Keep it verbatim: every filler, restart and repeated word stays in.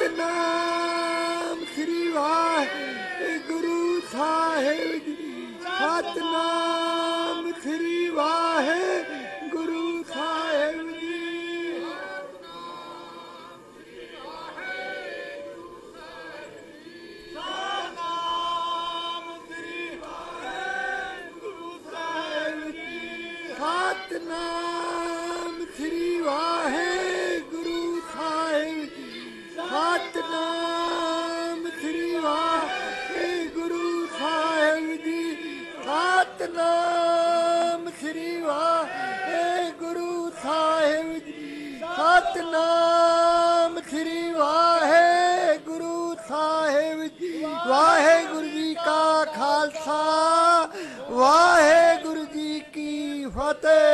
सतनाम श्री वाहेगुरु साहिब जी सतनाम श्री वाहेगुरु साहिब जी सतनाम श्री वाहेगुरु साहिब जी सतनाम श्री वाहेगुरु साहिब जी सतनाम श्री वाहेगुरु साहिब जी सतनाम श्री वाहेगुरु साहिब जी सतनाम श्री वाहेगुरु साहिब जी वाहेगुरु जी का खालसा वाहेगुरु जी की फतेह।